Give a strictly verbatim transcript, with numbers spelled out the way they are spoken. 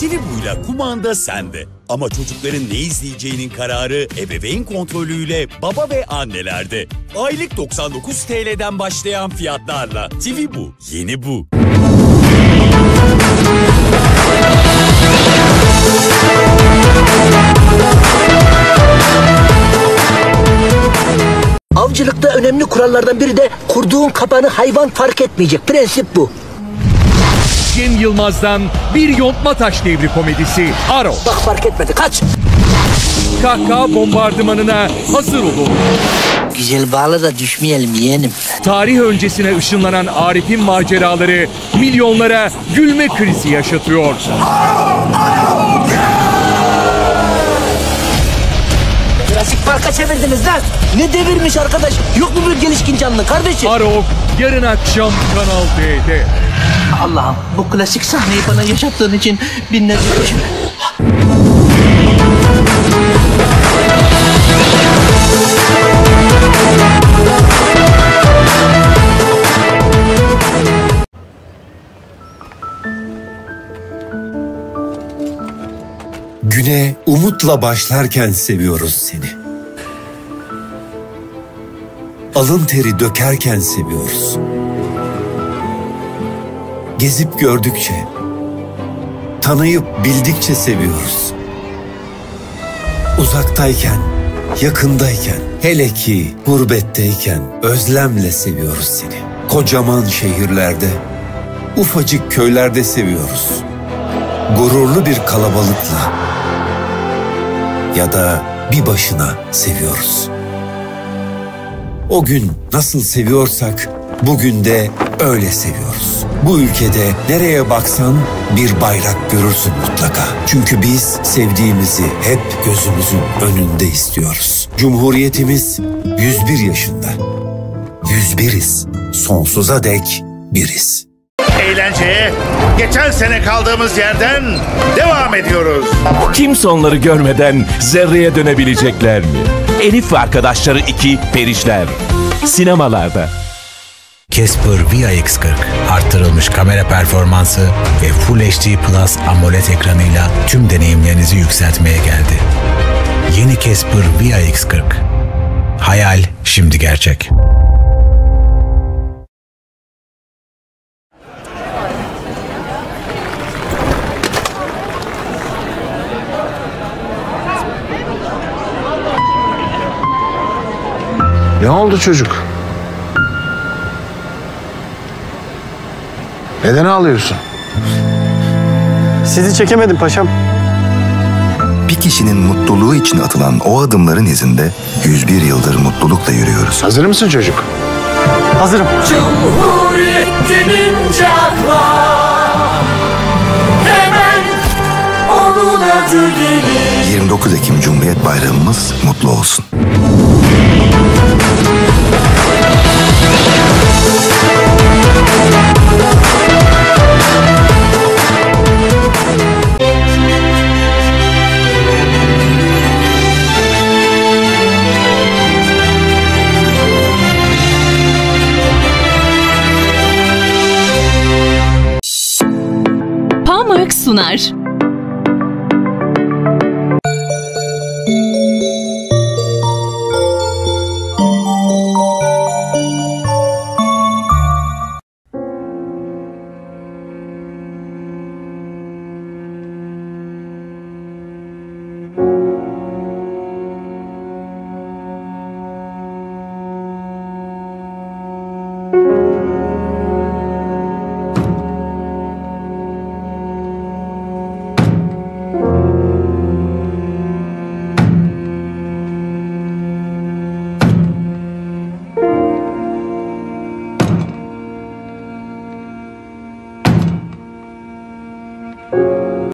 T V Bu'yla kumanda sende. Ama çocukların ne izleyeceğinin kararı ebeveyn kontrolüyle baba ve annelerde. Aylık doksan dokuz TL'den başlayan fiyatlarla T V Bu, yeni bu. Avcılıkta önemli kurallardan biri de kurduğun kapanı hayvan fark etmeyecek. Prensip bu. Cem Yılmaz'dan bir yontma taş devri komedisi Aro. Bak fark etmedi, kaç. Kahkaha bombardımanına hazır olun. Güzel bağla da düşmeyelim yeğenim. Tarih öncesine ışınlanan Arif'in maceraları milyonlara gülme krizi yaşatıyor. Klasik parka çevirdiniz lan. Ne devirmiş arkadaş? Yok mu bir gelişkin canlı kardeşim? Aro yarın akşam Kanal D'de. Allah'ım, bu klasik sahneyi bana yaşattığın için binlerce teşekkür. Güne umutla başlarken seviyoruz seni. Alın teri dökerken seviyoruz. Gezip gördükçe, tanıyıp bildikçe seviyoruz. Uzaktayken, yakındayken, hele ki gurbetteyken özlemle seviyoruz seni. Kocaman şehirlerde, ufacık köylerde seviyoruz. Gururlu bir kalabalıkla ya da bir başına seviyoruz. O gün nasıl seviyorsak bugün de öyle seviyoruz. Bu ülkede nereye baksan bir bayrak görürsün mutlaka. Çünkü biz sevdiğimizi hep gözümüzün önünde istiyoruz. Cumhuriyetimiz yüz bir yaşında. yüz biriz. Sonsuza dek biriz. Eğlenceye geçen sene kaldığımız yerden devam ediyoruz. Kimse onları görmeden zerreye dönebilecekler mi? Elif ve Arkadaşları iki Perişler. Sinemalarda. Casper V I X kırk arttırılmış kamera performansı ve Full H D Plus AMOLED ekranıyla tüm deneyimlerinizi yükseltmeye geldi. Yeni Casper V I X kırk. Hayal şimdi gerçek. Ne oldu çocuk? Neden ağlıyorsun? Sizi çekemedim paşam. Bir kişinin mutluluğu için atılan o adımların izinde yüz bir yıldır mutlulukla yürüyoruz. Hazır mısın çocuk? Hazırım. Cumhuriyet denince akla hemen onun adı gelir. yirmi dokuz Ekim Cumhuriyet Bayramımız mutlu olsun. Pamark sunar.